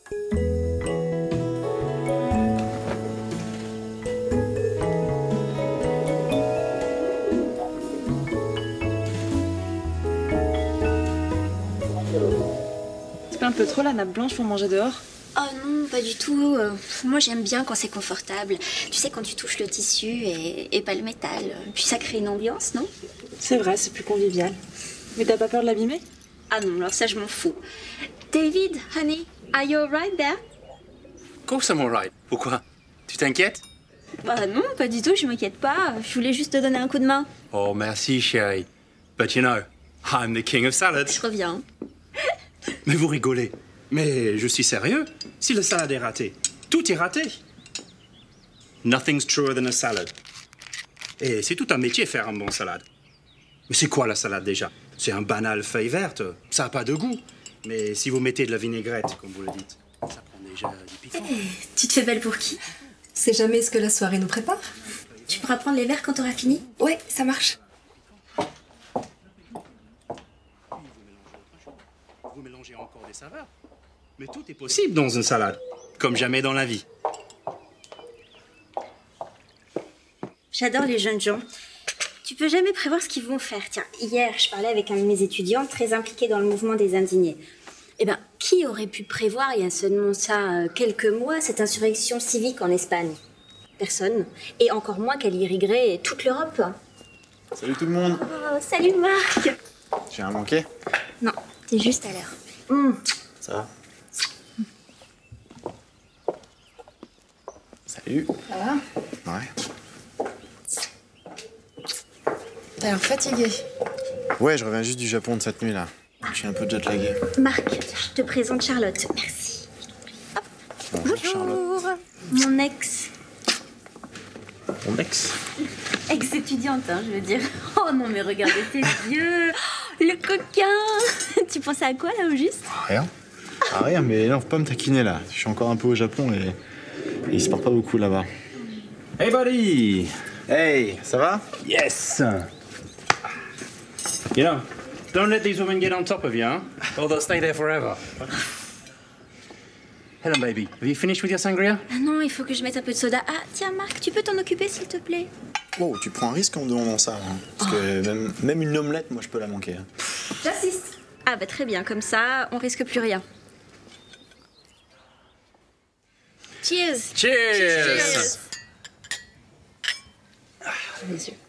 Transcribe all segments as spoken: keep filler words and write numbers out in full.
C'est pas un peu trop la nappe blanche pour manger dehors? Oh non, pas du tout. Euh, moi, j'aime bien quand c'est confortable. Tu sais, quand tu touches le tissu et, et pas le métal. Puis ça crée une ambiance, non? C'est vrai, c'est plus convivial. Mais t'as pas peur de l'abîmer? Ah non, alors ça, je m'en fous. David, honey, are you alright there? Of course I'm alright. Pourquoi? Tu t'inquiètes? Bah non, pas du tout, je m'inquiète pas. Je voulais juste te donner un coup de main. Oh, merci, chérie. But you know, I'm the king of salad. Je reviens. Mais vous rigolez. Mais je suis sérieux. Si la salade est ratée, tout est raté. Nothing's truer than a salad. Et c'est tout un métier faire un bon salade. Mais c'est quoi la salade déjà? C'est un banal feuille verte. Ça n'a pas de goût. Mais si vous mettez de la vinaigrette, comme vous le dites, ça prend déjà du piquant. Hey, tu te fais belle pour qui? C'est jamais ce que la soirée nous prépare. Tu pourras prendre les verres quand t'auras fini? Ouais, ça marche. Vous mélangez encore des saveurs. Mais tout est possible dans une salade, comme jamais dans la vie. J'adore les jeunes gens. Tu peux jamais prévoir ce qu'ils vont faire. Tiens, hier, je parlais avec un de mes étudiants très impliqué dans le mouvement des indignés. Eh ben, qui aurait pu prévoir, il y a seulement ça euh, quelques mois, cette insurrection civique en Espagne? Personne. Et encore moins qu'elle irriguerait toute l'Europe. Salut tout le monde. Oh, salut Marc. J'ai rien manqué? Non, t'es juste à l'heure. Mmh. Ça va? Salut. Ça va? Ouais. T'as l'air fatigué. Ouais, je reviens juste du Japon de cette nuit-là. Je suis un peu jet-lagué. Marc, je te présente Charlotte. Merci. Hop. Bonjour, Charlotte. Mon ex. Mon ex? Ex-étudiante, hein, je veux dire. Oh non, mais regardez tes yeux. Le coquin. Tu pensais à quoi, là, au juste? Rien. Ah, rien, mais non, faut pas me taquiner, là. Je suis encore un peu au Japon et, et il se part pas beaucoup là-bas. Hey, buddy! Hey, ça va? Yes! You know, don't let these women get on top of you, huh? Or they'll stay there forever. Hello, baby. Have you finished with your sangria? Ah non, il faut que je mette un peu de soda. Ah, tiens, Marc, tu peux t'en occuper, s'il te plaît? Wow, tu prends un risque en me demandant ça, hein. Parce que même, même une omelette, moi, je peux la manquer. Hein. J'assiste. Ah bah très bien, comme ça, on risque plus rien. Cheers. Cheers! Cheers. Les yeux.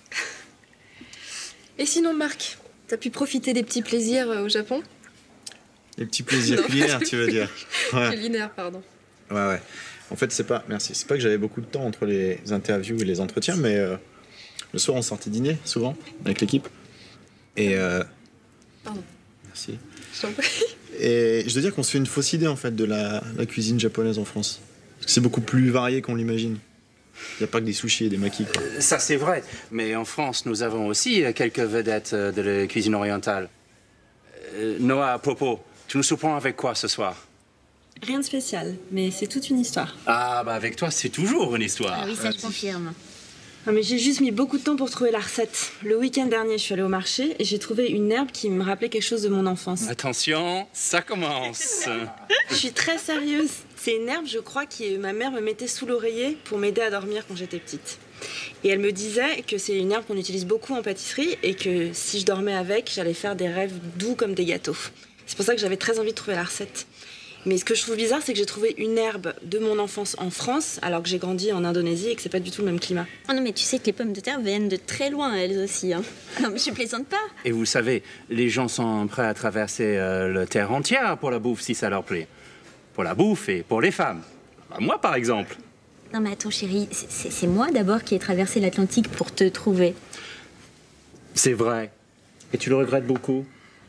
Et sinon, Marc, t'as pu profiter des petits plaisirs euh, au Japon? Les petits plaisirs Non, culinaires, tu veux dire? Ouais. Culinaire, pardon. Ouais, ouais. En fait, c'est pas... Merci. C'est pas que j'avais beaucoup de temps entre les interviews et les entretiens, mais euh, le soir, on sortait dîner, souvent, avec l'équipe. Et... Euh... Pardon. Merci. Je t'en prie. Et je dois dire qu'on se fait une fausse idée, en fait, de la, la cuisine japonaise en France. Parce que c'est beaucoup plus varié qu'on l'imagine. Il n'y a pas que des sushis et des makis, quoi. Ça, c'est vrai. Mais en France, nous avons aussi quelques vedettes de la cuisine orientale. Euh, Noah, à propos, tu nous surprends avec quoi ce soir? Rien de spécial, mais c'est toute une histoire. Ah, bah avec toi, c'est toujours une histoire. Ah oui, ça je confirme. Non, mais j'ai juste mis beaucoup de temps pour trouver la recette. Le week-end dernier, je suis allée au marché et j'ai trouvé une herbe qui me rappelait quelque chose de mon enfance. Attention, ça commence. Je suis très sérieuse. C'est une herbe, je crois, que ma mère me mettait sous l'oreiller pour m'aider à dormir quand j'étais petite. Et elle me disait que c'est une herbe qu'on utilise beaucoup en pâtisserie et que si je dormais avec, j'allais faire des rêves doux comme des gâteaux. C'est pour ça que j'avais très envie de trouver la recette. Mais ce que je trouve bizarre, c'est que j'ai trouvé une herbe de mon enfance en France, alors que j'ai grandi en Indonésie et que c'est pas du tout le même climat. Oh non, mais tu sais que les pommes de terre viennent de très loin, elles aussi. Hein. Non, mais je plaisante pas. Et vous savez, les gens sont prêts à traverser euh, la terre entière pour la bouffe si ça leur plaît. Pour la bouffe et pour les femmes. Bah, moi, par exemple. Non, mais attends, chérie, c'est moi d'abord qui ai traversé l'Atlantique pour te trouver. C'est vrai. Et tu le regrettes beaucoup?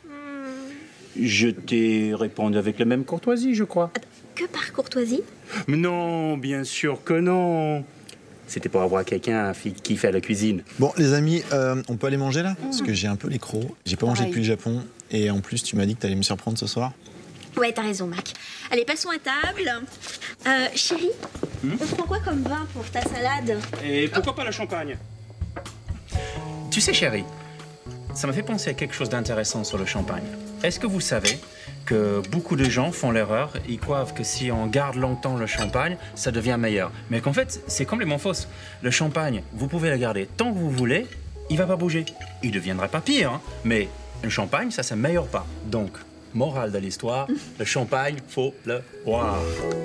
Je t'ai répondu avec la même courtoisie, je crois. Attends, que par courtoisie? Mais non, bien sûr que non. C'était pour avoir quelqu'un qui fait la cuisine. Bon, les amis, euh, on peut aller manger, là? Parce que j'ai un peu les crocs. J'ai pas mangé depuis le Japon. Et en plus, tu m'as dit que t'allais me surprendre ce soir. Ouais, t'as raison, Marc. Allez, passons à table. Euh, chérie, hmm? On prend quoi comme vin pour ta salade? Et pourquoi pas le champagne? Tu sais, chérie, ça m'a fait penser à quelque chose d'intéressant sur le champagne. Est-ce que vous savez que beaucoup de gens font l'erreur, ils croient que si on garde longtemps le champagne, ça devient meilleur. Mais qu'en fait, c'est complètement fausse. Le champagne, vous pouvez le garder tant que vous voulez, il va pas bouger. Il ne deviendra pas pire, hein, mais le champagne, ça s'améliore pas. Donc, morale de l'histoire, le champagne, faut le boire.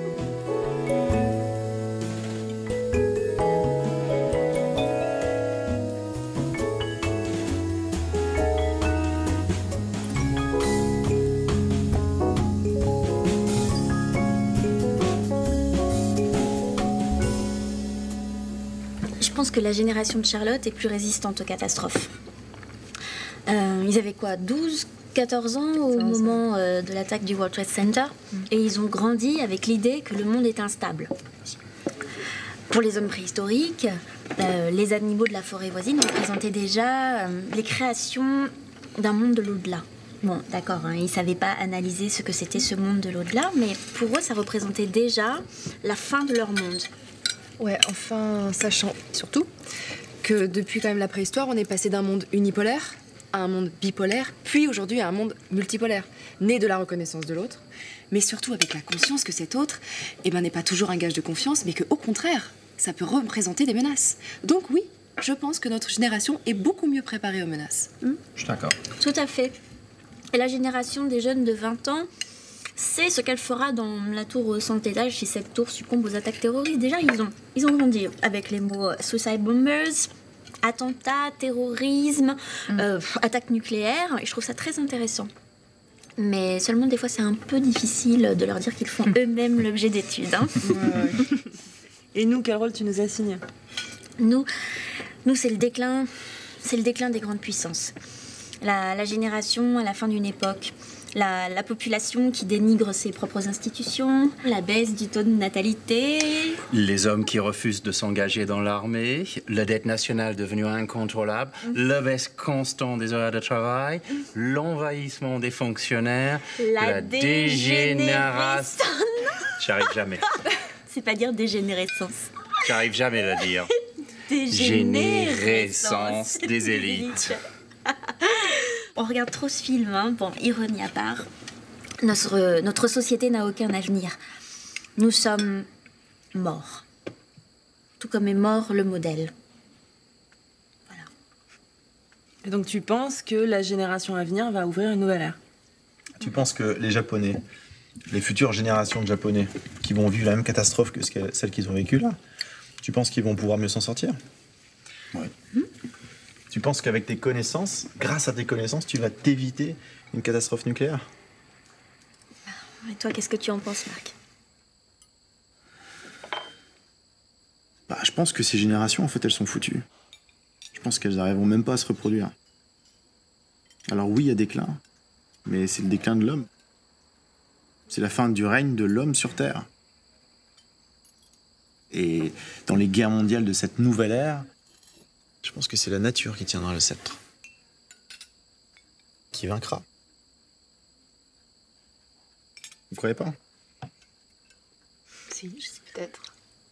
Je pense que la génération de Charlotte est plus résistante aux catastrophes. Euh, ils avaient quoi, douze, quatorze ans au moment euh, de l'attaque du World Trade Center, mm. et ils ont grandi avec l'idée que le monde est instable. Pour les hommes préhistoriques, euh, les animaux de la forêt voisine représentaient déjà euh, les créations d'un monde de l'au-delà. Bon, d'accord, hein, ils ne savaient pas analyser ce que c'était ce monde de l'au-delà, mais pour eux, ça représentait déjà la fin de leur monde. Ouais, enfin, sachant surtout que depuis quand même la préhistoire, on est passé d'un monde unipolaire à un monde bipolaire, puis aujourd'hui à un monde multipolaire, né de la reconnaissance de l'autre, mais surtout avec la conscience que cet autre eh ben, n'est pas toujours un gage de confiance, mais qu'au contraire, ça peut représenter des menaces. Donc oui, je pense que notre génération est beaucoup mieux préparée aux menaces. Mmh. Je suis d'accord. Tout à fait. Et la génération des jeunes de vingt ans sait ce qu'elle fera dans la tour au cent étages si cette tour succombe aux attaques terroristes. Déjà, ils ont, ils ont grandi avec les mots « suicide bombers », attentats, terrorisme, mmh. euh, attaque nucléaire, et je trouve ça très intéressant. Mais seulement des fois c'est un peu difficile de leur dire qu'ils font eux-mêmes l'objet d'études. Hein. Ouais, ouais. Et nous, quel rôle tu nous assignes? Nous, nous c'est le déclin, c'est le déclin des grandes puissances. La, la génération à la fin d'une époque. La, la population qui dénigre ses propres institutions, la baisse du taux de natalité. Les hommes qui refusent de s'engager dans l'armée, la dette nationale devenue incontrôlable, mmh. la baisse constante des horaires de travail, mmh. l'envahissement des fonctionnaires, la, la dégénérescence. J'arrive jamais. C'est pas dire dégénérescence. J'arrive jamais à le dire. Dégénérescence des élites. On regarde trop ce film, hein. Bon, ironie à part. Notre, notre société n'a aucun avenir. Nous sommes morts. Tout comme est mort le modèle. Voilà. Et donc tu penses que la génération à venir va ouvrir une nouvelle ère? Tu penses que les Japonais, les futures générations de Japonais, qui vont vivre la même catastrophe que celle qu'ils ont vécue là, tu penses qu'ils vont pouvoir mieux s'en sortir? Ouais. Mmh. Tu penses qu'avec tes connaissances, grâce à tes connaissances, tu vas t'éviter une catastrophe nucléaire? Et toi, qu'est-ce que tu en penses, Marc? Bah, je pense que ces générations, en fait, elles sont foutues. Je pense qu'elles n'arriveront même pas à se reproduire. Alors oui, il y a déclin, mais c'est le déclin de l'homme. C'est la fin du règne de l'homme sur Terre. Et dans les guerres mondiales de cette nouvelle ère, je pense que c'est la nature qui tiendra le sceptre. Qui vaincra. Vous croyez pas? Si, je sais peut-être.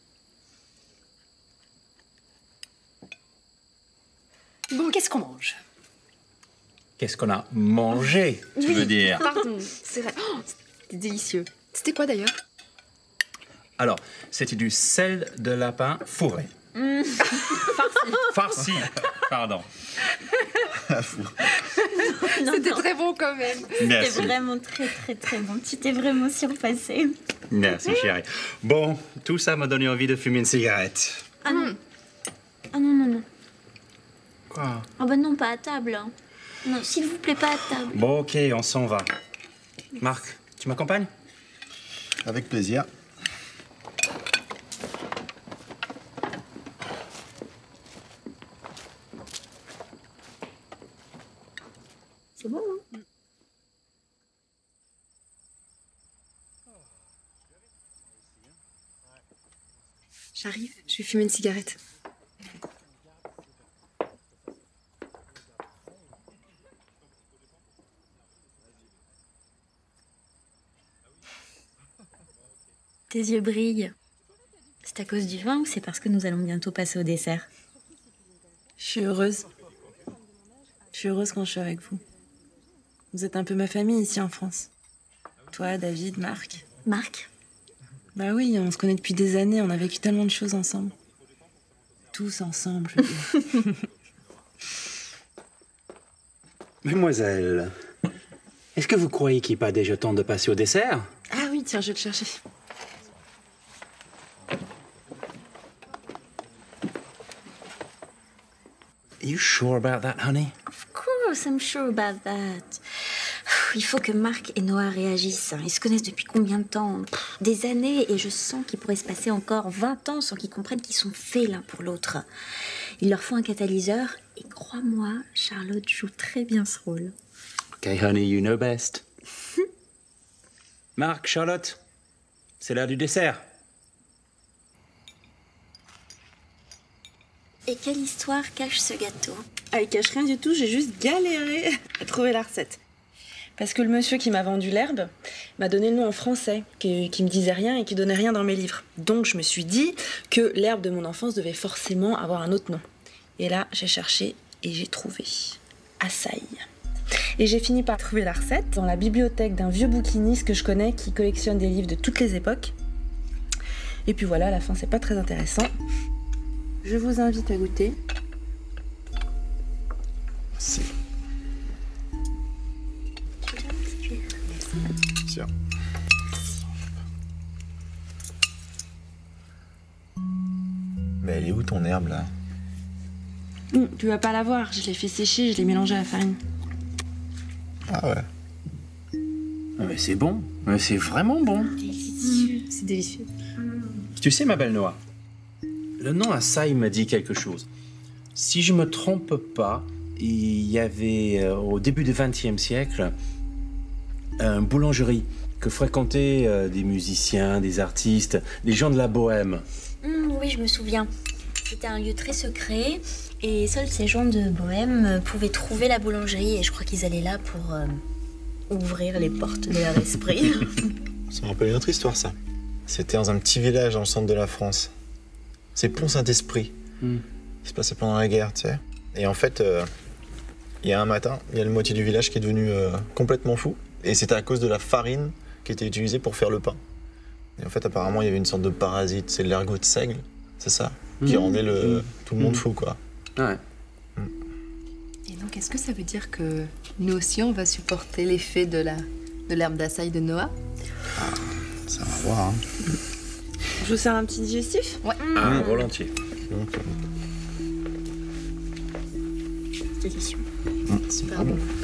Bon, qu'est-ce qu'on mange? Qu'est-ce qu'on a mangé, tu oui, veux dire? Pardon, c'est vrai. Oh, c'était délicieux. C'était quoi d'ailleurs? Alors, c'était du sel de lapin fourré. Mmh. Farci. Farci, pardon. C'était très bon quand même. Merci. C'était vraiment très très très bon. Tu t'es vraiment surpassé. Merci chérie. Bon, tout ça m'a donné envie de fumer une cigarette. Ah non. Ah non, non, non. Quoi? Ah bah non, pas à table. Hein. Non, s'il vous plaît, pas à table. Bon, ok, on s'en va. Marc, tu m'accompagnes? Avec plaisir. C'est bon, hein? J'arrive, je vais fumer une cigarette. Tes yeux brillent. C'est à cause du vin ou c'est parce que nous allons bientôt passer au dessert? Je suis heureuse. Je suis heureuse quand je suis avec vous. Vous êtes un peu ma famille ici en France. Toi, David, Marc. Marc? Bah oui, on se connaît depuis des années, on a vécu tellement de choses ensemble. Tous ensemble, je veux dire. Mademoiselle, est-ce que vous croyez qu'il n'est pas déjà temps de passer au dessert? Ah oui, tiens, je vais te chercher. Are you sure about that, honey? Of course, I'm sure about that. Il faut que Marc et Noah réagissent. Ils se connaissent depuis combien de temps? Des années, et je sens qu'il pourrait se passer encore vingt ans sans qu'ils comprennent qu'ils sont faits l'un pour l'autre. Il leur faut un catalyseur, et crois-moi, Charlotte joue très bien ce rôle. Ok, honey, you know best. Marc, Charlotte, c'est l'heure du dessert. Et quelle histoire cache ce gâteau? Ah, il cache rien du tout, j'ai juste galéré à trouver la recette. Parce que le monsieur qui m'a vendu l'herbe m'a donné le nom en français, qui, qui me disait rien et qui donnait rien dans mes livres. Donc je me suis dit que l'herbe de mon enfance devait forcément avoir un autre nom. Et là, j'ai cherché et j'ai trouvé açaï. Et j'ai fini par trouver la recette dans la bibliothèque d'un vieux bouquiniste que je connais qui collectionne des livres de toutes les époques. Et puis voilà, à la fin, c'est pas très intéressant. Je vous invite à goûter. C'est... Tiens. Mais elle est où ton herbe là? Mmh, tu vas pas la voir, je l'ai fait sécher, je l'ai mélangé à la farine. Ah ouais. Ah, mais c'est bon, mais c'est vraiment bon. C'est délicieux. Tu sais, ma belle Noah, le nom açaï me dit quelque chose. Si je me trompe pas, il y avait euh, au début du vingtième siècle une boulangerie que fréquentaient euh, des musiciens, des artistes, des gens de la bohème. Mmh, oui, je me souviens. C'était un lieu très secret et seuls ces gens de bohème pouvaient trouver la boulangerie et je crois qu'ils allaient là pour euh, ouvrir les portes de leur esprit. Ça me rappelle une autre histoire, ça. C'était dans un petit village dans le centre de la France. C'est Pont-Saint-Esprit. Mm. Ça se passait pendant la guerre, tu sais. Et en fait, euh, il y a un matin, il y a la moitié du village qui est devenu euh, complètement fou. Et c'était à cause de la farine qui était utilisée pour faire le pain. Et en fait, apparemment, il y avait une sorte de parasite. C'est l'ergot de seigle, c'est ça, qui Mm. rendait le, Mm. tout le monde Mm. fou, quoi. Ouais. Et donc, est-ce que ça veut dire que nous aussi, on va supporter l'effet de la de l'herbe d'açaï de Noah? Ça va voir, hein. Je vous sers un petit digestif? Ouais. Ah, volontiers. Donc, Délicieux. euh, Super bon.